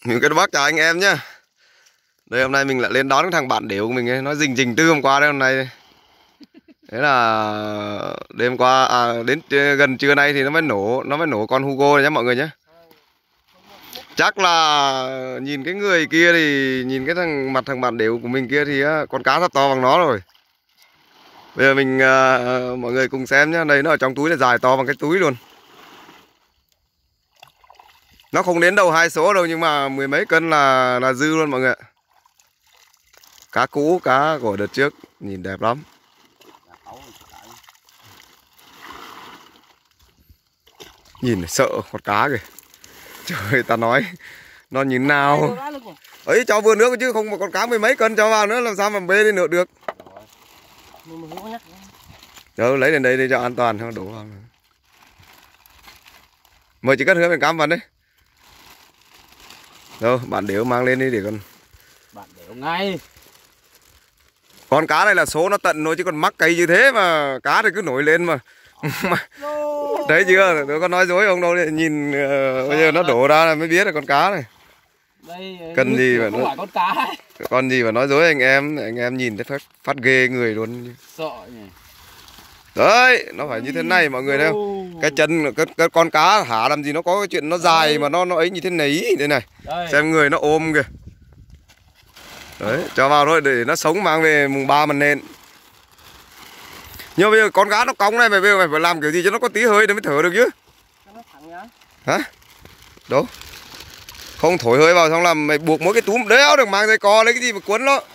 Những cái bác chào anh em nhá. Đây hôm nay mình lại lên đón cái thằng bạn đểu của mình ấy. Nó rình tư hôm qua đấy hôm nay. Thế là đêm qua đến gần trưa nay thì nó mới nổ con Hugo này nhá mọi người nhé. Chắc là nhìn cái người kia thì nhìn cái mặt thằng bạn đểu của mình kia thì con cá sắp to bằng nó rồi. Bây giờ mình mọi người cùng xem nhá. Đây nó ở trong túi là dài to bằng cái túi luôn. Nó không đến đầu 2 số đâu nhưng mà mười mấy cân là dư luôn mọi người. Cá cũ, cá của đợt trước, nhìn đẹp lắm. Nhìn sợ con cá kìa. Trời ta nói nó nhìn nào. Ấy cho vừa nước chứ không mà con cá mười mấy cân cho vào nữa làm sao mà bê lên nữa được. Đâu lấy đến đây để cho an toàn không đổ vào. Mời chị Cát Hứa mình cám vào đấy. Đâu, bạn đểu mang lên đi để con. Bạn đểu ngay. Con cá này là số nó tận thôi chứ còn mắc cây như thế mà cá thì cứ nổi lên mà. Thấy chưa? Tôi có nói dối ông đâu, nhìn bây giờ nó đổ ra là mới biết là con cá này. Đây, cần gì mà nó con cá ấy. Con gì mà nói dối anh em nhìn thấy phát ghê người luôn. Sợ nhỉ. Đấy, nó phải như thế này mọi người đâu. Cái chân cái con cá hả làm gì nó có cái chuyện nó dài mà nó ấy như thế này đây này. Đây. Xem người nó ôm kìa. Đấy, cho vào thôi để nó sống mang về mùng 3 mình lên. Nhưng bây giờ con cá nó cong này, bây giờ mày phải làm kiểu gì cho nó có tí hơi để mới thở được chứ. Hả? Đâu? Không thổi hơi vào xong là mày buộc mỗi cái túm đéo được mang dây co lấy cái gì mà cuốn nó.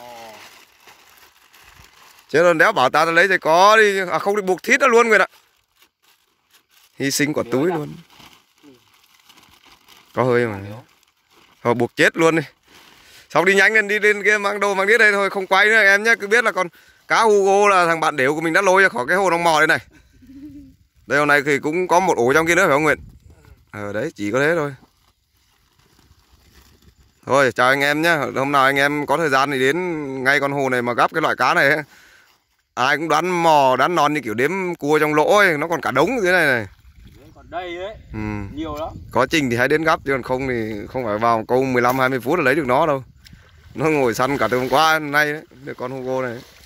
Chứ còn đéo bảo ta lấy dây có đi, không đi buộc thít nó luôn người ạ. Hy sinh quả túi luôn. Có hơi mà. Thôi buộc chết luôn đi. Xong đi nhanh lên, đi lên kia mang đồ mang đít đây thôi, không quay nữa em nhé. Cứ biết là con cá Hugo là thằng bạn đểu của mình đã lôi ra khỏi cái hồ nông mò đây này. Đây hôm nay thì cũng có một ổ trong kia nữa phải không Nguyện? Đấy, chỉ có thế thôi. Thôi chào anh em nhé. Hôm nào anh em có thời gian thì đến ngay con hồ này mà gắp cái loại cá này ấy. Ai cũng đoán mò, đoán non như kiểu đếm cua trong lỗ ấy. Nó còn cả đống dưới này này. Còn đây ấy, nhiều lắm. Có trình thì hãy đến gắp, chứ còn không thì không phải vào câu 15-20 phút là lấy được nó đâu. Nó ngồi săn cả từ hôm qua nay đấy, con Hugo này.